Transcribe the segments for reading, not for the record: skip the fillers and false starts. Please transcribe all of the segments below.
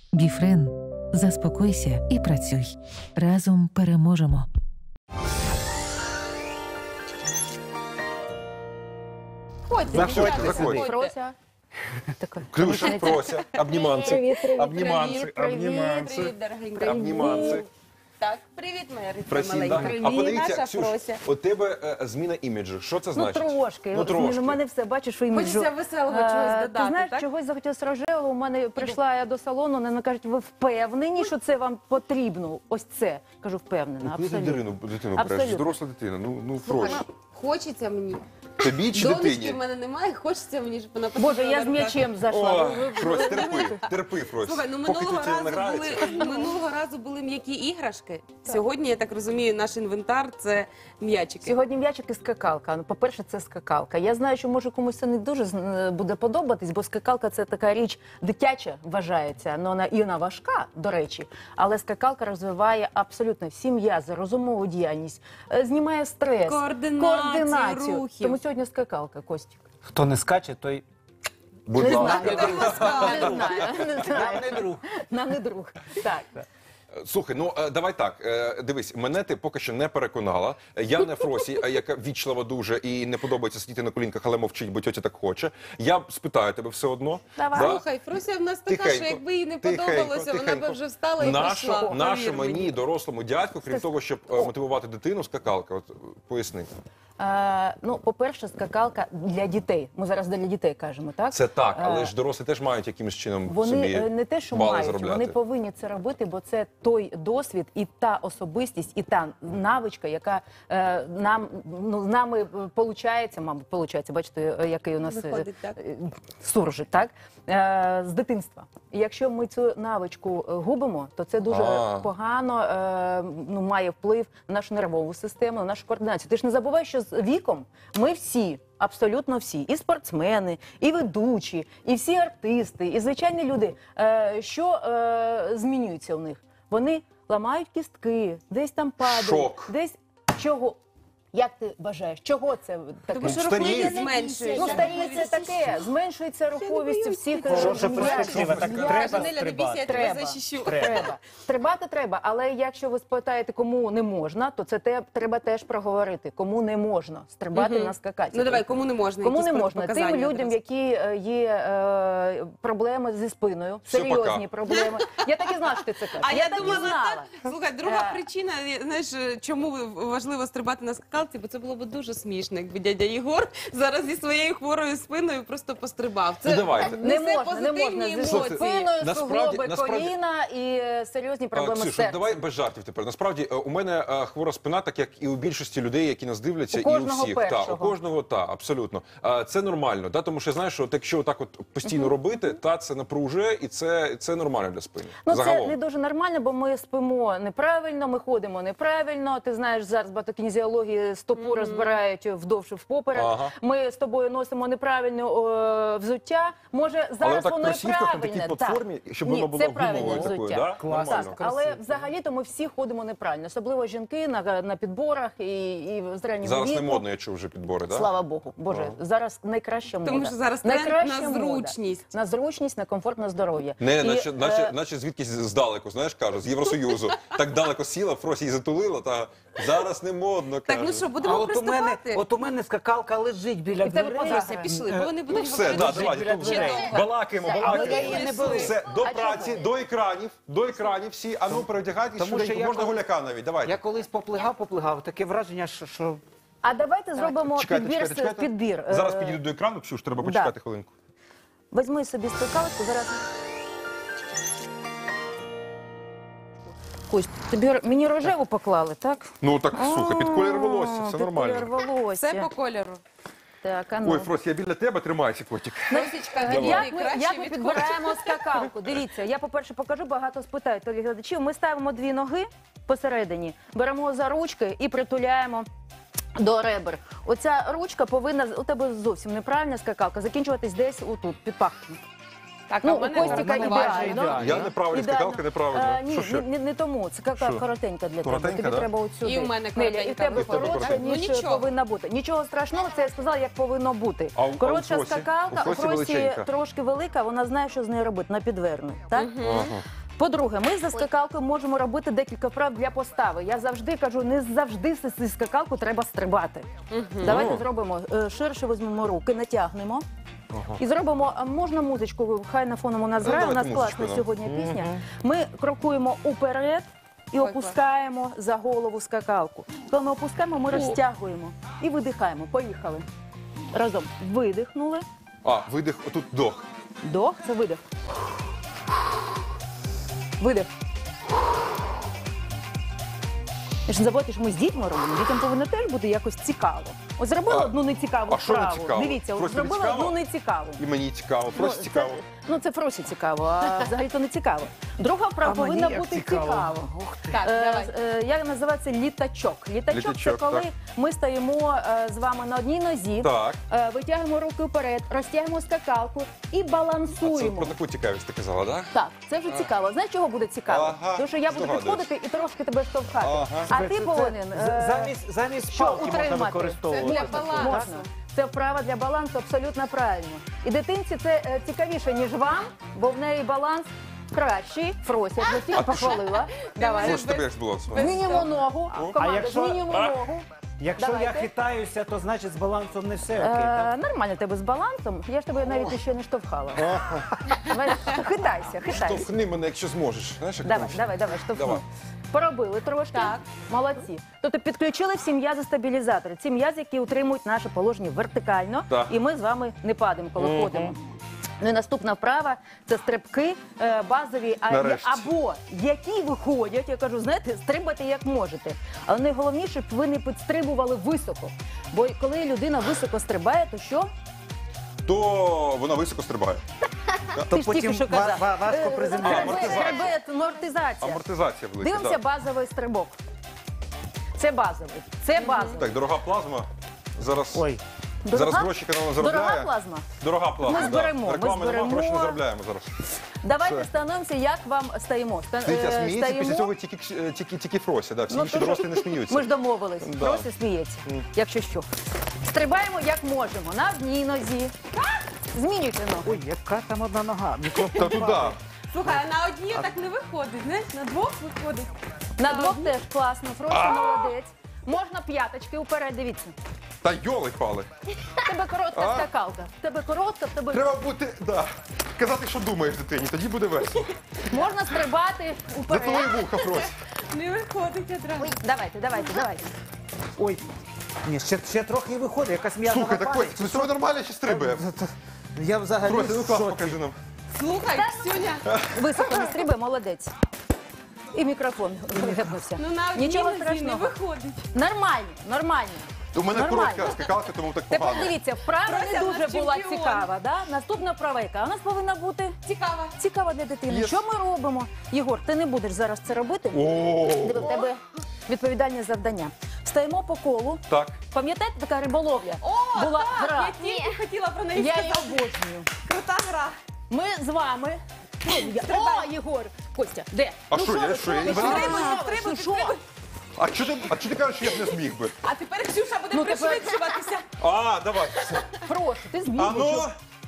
Біфрен. Заспокойся і працюй. Разом переможемо. Заходьте. Прося. Клюша, Прося, обніманці. Привіт, Обніманці. Так, привіт, моя рибка Просінь, маленька. да? Привіт, А подивіться, наша Ксюш, Прося. у тебе зміна іміджу. Що це значить? Трошки. Ну, трошки. У мене все, бачиш, що іміджу. Хочеться веселого чогось додати, Ти знаєш, так? чогось захотілося рожевого. У мене прийшла я до салону, вони кажуть, ви впевнені, що це вам потрібно? Ось це. Кажу, впевнена, Коли ти абсолютно. дитину береш? Абсолютно. Доросла дитина, ну Слухай, Фрося. хочеться мені. Тобі чи Донечки в дитині? мене немає, хочеться мені, щоб вона Боже, я з м'ячем зайшла. О, Фрось, терпи, Фрось. Слухай, ну Поки дитина не грається. минулого разу були м'які іграшки. Сьогодні, я так розумію, наш інвентар – це м'ячики. Сьогодні м'ячик і скакалка. Ну, по-перше, це скакалка. Я знаю, що може комусь це не дуже буде подобатись, бо скакалка – це така річ дитяча, вважається. Ну, вона і вона важка, до речі. Але скакалка розвиває абсолютно всі м'язи, розумову діяльність, знімає стрес, Координацію рухів. Тому сьогодні скакалка, Костік. Хто не скаче, той Будь Не ласка. знаю, нам не друг. Нам не друг. Так. Слухай, ну давай так. Дивись, мене ти поки що не переконала. Я не Фросі, яка вічлива дуже і не подобається сидіти на колінках, але мовчить, бо тьотя так хоче. Я спитаю тебе все одно. Давай. Да? Слухай, Фрося в нас така, Тихенько, що якби їй не тихенько, подобалося, вона тихенько. б вже встала і прийшла. Наша повір мені, дорослому дядьку, крім того, щоб мотивувати дитину, скакалка. От поясни. Ну, по-перше, скакалка для дітей. Ми зараз для дітей кажемо, так? Це так, але ж дорослі теж мають якимось чином Вони собі не те, що бали мають, заробляти. вони повинні це робити, бо це той досвід і та особистість, і та навичка, яка з нами получається, мабуть, бачите, який у нас Виходить, так. суржик, так? З дитинства. І якщо ми цю навичку губимо, то це дуже погано має вплив на нашу нервову систему, на нашу координацію. Ти ж не забувай, що з віком ми всі, абсолютно всі, і спортсмени, і ведучі, і всі артисти, і звичайні люди, що змінюється у них? Вони ламають кістки, десь там падають, Шок. десь чого. Як ти вважаєш, чого це таке? Тому що Старіють. рухливість зменшується. Ну, старіється таке, зменшується руховість всіх Хороша м'язів. перспектива, так М'язів. треба Жанеля, не бійся, я тебе Треба. захищу. Треба. Стрибати треба, але якщо ви спитаєте, кому не можна, то це треба теж проговорити. Кому не можна стрибати на скакальці. Ну давай, кому не можна? Кому якісь не можна? Тим протипоказання людям, одразу? які є проблеми зі спиною, Все, серйозні пока. проблеми. Я так і знала, що ти це кажеш. А я так і думала, знала. так. Слухай, друга причина, знаєш, чому важливо стрибати на скакалці, бо це було б дуже смішно, якби дядя Єгор зараз зі своєю хворою спиною просто пострибав. Це Ну, давайте. Не несе можна, не можна. позитивні Зі емоції. спиною, Насправді- суглоби, коліна і серйозні проблеми з Ксюша, серцем. давай без жартів тепер. Насправді, у мене хвора спина, так як і у більшості людей, які нас дивляться, У і у кожного всіх. першого. У кожного, абсолютно. Це нормально, тому що, знаєш, от якщо так от постійно робити, це напружує, і це нормально для спини. Ну, це Загалом. не дуже нормально, бо ми спимо неправильно, ми ходимо неправильно. Ти знаєш, зараз багато кінезіології стопу розбирають вдовж і впоперек. Ага. Ми з тобою носимо неправильне взуття. Може, Але зараз так воно і кросівках на правильне. такій платформі, щоб Ні, воно було це правильне гумовою такою, взуття. да? Класно. Нормально. Але взагалі-то ми всі ходимо неправильно, особливо жінки на підборах і з раннього Зараз не віку. модно, я чув вже підбори, так? Слава Богу. Боже, зараз найкраща мода. Тому що зараз тренд Найкраща на мода. зручність. На зручність, на комфортне здоров'я. Не, І, наче звідкись здалеку, знаєш, кажуть, з Євросоюзу. Так далеко сіла, Фросі її затулила, та зараз не модно, Так, кажуть. ну що, А будемо приступати? от у мене скакалка лежить біля І в тебе дверей. подруся пішли, бо вони будуть Все, говорити. давайте, біля тут дверей. балакаємо, Але я її не беру. Все, до А праці, чого? до екранів всі, а ну передягайтесь Тому що швиденько, я можна коли- гуляка навіть, давайте. Я колись поплигав, таке враження, що А давайте зробимо Чекайте. підбір. Зараз підійду до екрану, Ксюш, треба почекати хвилинку. Візьми собі скакалочку, зараз. Кость, тобі мені рожеву поклали, так? Ну так, слухай, під колір волосся, все Під нормально. колір волосся. Все по кольору. Так, а ну. Ой, Фрось, я біля тебе, тримайся, котик. Росічка, Як ми підбираємо скакалку? Дивіться, я, по-перше, покажу, багато спитають глядачів. Ми ставимо дві ноги посередині, беремо за ручки і притуляємо до ребер. Оця ручка повинна, у тебе зовсім неправильна скакалка, закінчуватись десь отут, під пахтом. Так, Ну, а у в мене Костіка нормально. ідеально. Я неправильно, скакалка неправильно. Ні, Що ще? не тому. Це Що? коротенька для тебе. Коротенька, Тобі да? треба от сюди. І в мене Неля, коротенька і в тебе виходить, коротша, так? Ну, ніж нічого. повинна бути. Нічого страшного, це я сказала, як повинно бути. А у Коротша Фросі? скакалка, У у Фросі Фросі величенька. трошки велика, вона знає, що з нею робити, на підверну. Так? Ага. По-друге, ми за скакалкою можемо робити декілька вправ для постави. Я завжди кажу, не завжди зі скакалку треба стрибати. Давайте зробимо ширше, візьмемо руки, натягнемо. І зробимо, можна музичку, хай на фоном у нас грає, у нас давайте класна музичку, сьогодні пісня. Ми крокуємо уперед і опускаємо за голову скакалку. Коли ми опускаємо, ми розтягуємо і видихаємо. Поїхали. Разом видихнули. Видих, отут вдох. Вдох – це видих. Видих. І ж не забудьте, що ми з дітьми робимо. Дітям повинно теж бути якось цікаво. Ось зробили одну нецікаву а що не вправу. цікаво? Дивіться, Просто зробили не цікаво? одну нецікаву. І мені цікаво, просто цікаво. Це Фросі цікаво, а взагалі-то не цікаво. Друга вправа А мені повинна як бути цікаво. цікаво. Так, давай. Як називається літачок? Літачок – це Літачок, коли так. ми стоїмо з вами на одній нозі, Так. витягуємо руки вперед, розтягуємо скакалку і А це балансуємо. про таку цікавість ти казала, так? Так, це вже цікаво. Знаєш, чого буде цікаво? Ага, Тому що я буду здогадуюсь. підходити і трошки тебе штовхати. Ага. А ти повинен Замість що палки можна утримати. використовувати. Це для балансу. Можна. Це вправа для балансу абсолютно правильно. І дитинці це цікавіше, ніж вам, бо в неї баланс кращий. Фрося, я тебе всіх похвалила. Давай. Що ж тобі як було? Змінюємо ногу. Команда, якщо- змінюємо ногу. Якщо я Давайте. хитаюся, то значить з балансом не все окей. так? Нормально тебе з балансом. Я ж тебе навіть ще не штовхала. Давай, хитайся, хитайся. Штовхни мене, якщо зможеш. Знаєш, як Давай, там? давай, штовхни. Давай. Поробили трошки. Так. Молодці. Тобто підключили всі м'язи стабілізатори. Ці м'язи, які утримують наше положення вертикально, Так. і ми з вами не падаємо, коли ходимо. Ну і наступна вправа – це стрибки базові, Нарешті. або які виходять, я кажу, знаєте, стрибайте як можете. Але найголовніше, щоб ви не підстрибували високо. Бо коли людина високо стрибає, то що? То вона високо стрибає. То Ти ж тільки потім що казав. важко приземлятися. Амортизація. Амортизація. Амортизація велика. Дивимося так. базовий стрибок. Це базовий. Це базовий. Так, дорога плазма. Зараз, Ой, зараз гроші канал заробляє. Дорога плазма? Дорога плазма, Ми зберемо, да. Реклами ми зберемо. нема, гроші не заробляємо зараз. Давайте Все. становимося, як вам стоїмо. Дивіться, сміється після цього тільки Фрося. Да. Всі інші то дорослі не сміються. Ми ж домовились. Да. Просто сміється, якщо що. Стрибаємо як можемо. На одній нозі. Змінюйте ногу. ой, яка там одна нога. Мікрофон Та туди. Слухай, а на одній так не виходить, знаєш, на двох виходить. На двох теж класно. Просто молодець. Можна п'яточки уперед, дивіться. Та йоли-пали. В тебе коротка скакалка. В тебе коротка, в тебе Треба бути, да. Казати, що думаєш дитині, тоді буде весело. можна стрибати За уперед. твої вуха, Фрось. Не виходить одразу. Давайте. Ой, ні, ще трохи і виходить, якась м'язова Слухай, так пам'ять. ось, ми з тобою нормально ще стрибаємо. Я взагалі Фрося, ну в клас шоці. покажи нам. Слухай, Ксюня, Високо не стрибай, молодець. І мікрофон гепнувся. ну на одній Нічого нозі не страшного. виходить. Нормально. У мене Нормально. коротка скакалка, тому так Тепер погано. дивіться, вправа Фрося не у дуже нас була чемпіон. цікава. Да? Наступна вправа, яка у нас повинна бути Цікаво. цікава для дитини. Єс. Що ми робимо? Єгор, ти не будеш зараз це робити. О, Диви, в тебе відповідальне завдання. Стаємо по колу. так. Пам'ятаєте, така риболовля? О, була так, гра. я тільки хотіла про неї Я її сказати. обожнюю. Крута гра. Ми з вами. О, Єгор! Костя, де? А що, я що, я інвалід? Стрибай, Що? А чого ти кажеш, що я б не зміг би? А тепер Ксюша буде Ну, тепер- пришвидшуватися. А, давай. Прошу, ти зміг. А ну,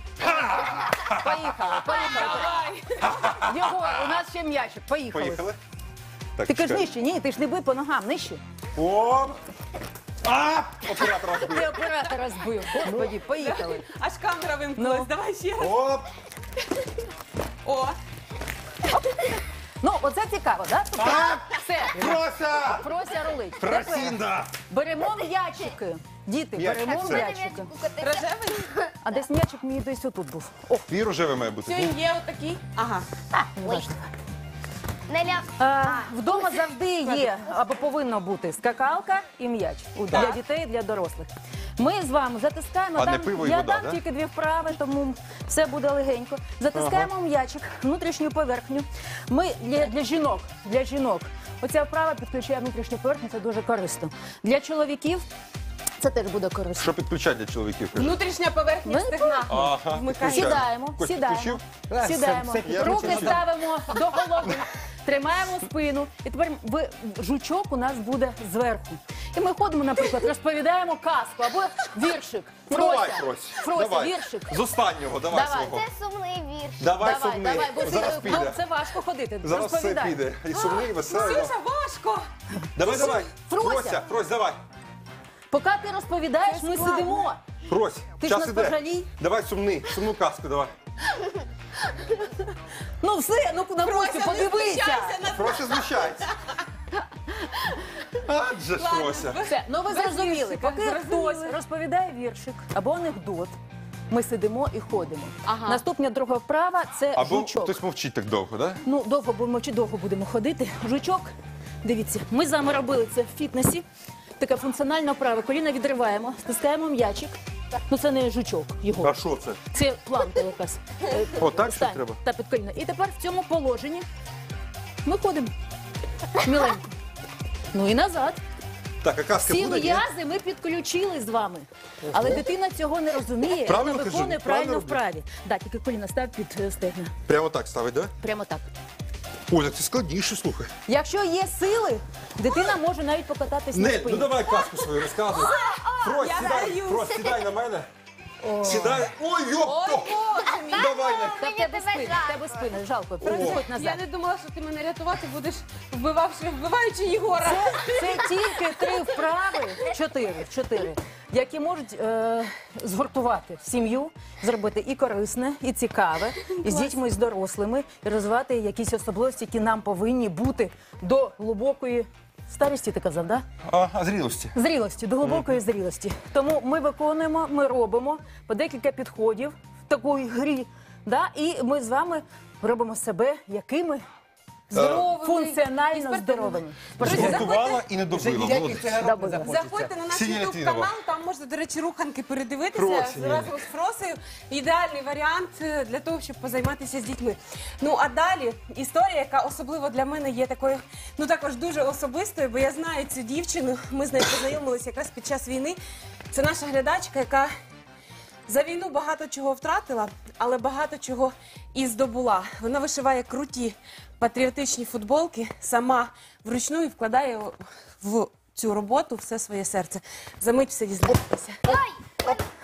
Поїхали. Давай. Єгор, у нас ще м'ячик. Поїхали. поїхали. Так, Ти кажеш чекай. нижче, ні, ти ж не бий по ногам, нижче. Оп! А! Оператор Ти розбив. оператора збив. Господі, поїхали. Аж камера вимкнулась. Ну. Давай ще раз. Оп! О, Ну, оце цікаво, так? Так! Все. Фрося! Фрося рулить. Тепер Фросінда! беремо м'ячики. Діти, М'ячик, беремо все. м'ячики. рожевий. А десь м'ячик мені десь отут був. О, Твій рожевий має бути. Сьогодні є отакий. Ага. неважливо. Неля. Вдома завжди є або повинно бути скакалка і м'яч для Так. дітей, для дорослих. Ми з вами затискаємо. А не пиво і я вода, дам да? тільки дві вправи, тому все буде легенько. Затискаємо м'ячик, внутрішню поверхню. Ми для жінок. Оця вправа підключає внутрішню поверхню, це дуже корисно. Для чоловіків це теж буде корисно. Що підключать для чоловіків? кажи? Внутрішня поверхня Ми стегна. Ага. Вмикаємо. Сідаємо, Костя, сідаємо, включив? сідаємо. Все Я Руки включив. ставимо до голови. Тримаємо спину. І тепер жучок у нас буде зверху. І ми ходимо, наприклад, розповідаємо казку або віршик. Ну, давай, Фрось. Фрося, Давай. віршик. З останнього, давай Давай. свого. Це сумний вірш. Давай сумний. бо Зараз це, піде. це важко ходити. Зараз все Розповідай. піде. І сумний, і веселий. Ксюша, важко! Давай. Фрося. Фрось, давай. Поки ти розповідаєш, ми сидимо. Фрось, Ти ж час нас іде. пожалій. Давай сумну казку, давай. Ну все, ну на Фросю подивися. Фрося знущається. Адже ж, Фрося. Все, ну ви зрозуміли, віршика, поки зрозуміли. хтось розповідає віршик або анекдот, ми сидимо і ходимо. Ага. Наступна друга вправа – це Або жучок. хтось мовчить так довго, так? Ну, довго будемо ходити. Жучок, дивіться, ми з вами робили це в фітнесі. Така функціональна вправа. Коліна відриваємо, стискаємо м'ячик. Ну це не жучок його. А що це? Це планка якась. О, так що Стань треба? та під коліна. І тепер в цьому положенні ми ходимо. Міленько. Ну і назад. Так, а казка Всі буде? ні? м'язи ми підключили з вами. Але дитина цього не розуміє, Правильно вона кажу? виконує Правильно правильно роблю? вправі. Так, тільки коліна став під стегна. Прямо так ставить, так? Прямо так. Ой, так це складніше, слухай. Якщо є сили, дитина може навіть покататись на Нель, спині. ну давай казку свою розказуй. Фрось, сідай, боюсь. Фрось, сідай на мене. Сідай. Ой, йопто! Давай, Нель. Та в тебе спина, в тебе спина, жалко. Переходь Я назад. не думала, що ти мене рятувати будеш, вбиваючи Єгора. Це тільки 3 вправи, 4, які можуть згуртувати сім'ю, зробити і корисне, і цікаве, і з дітьми, і з дорослими, і розвивати якісь особливості, які нам повинні бути до глибокої старості, ти казав, да? А зрілості? Зрілості, до глибокої зрілості. Тому ми виконуємо, ми робимо по декілька підходів в такій грі, да? І ми з вами робимо себе якими? Здоровими, Функціонально і спортивними. здоровими. Друзі, Зготувала і не Вже добила. ніяких Молодець. цигарок не захочеться. Заходьте на наш Ксенія YouTube Літвінова. канал, там можна, до речі, руханки передивитися Фросі, разом з Фросею. Ідеальний варіант для того, щоб позайматися з дітьми. Ну а далі історія, яка особливо для мене є такою, ну також дуже особистою, бо я знаю цю дівчину. Ми з нею познайомилися якраз під час війни. Це наша глядачка, яка за війну багато чого втратила, але багато чого і здобула. Вона вишиває круті патріотичні футболки, сама вручну і вкладає в цю роботу все своє серце. Замить все дізнаєтеся. Ой,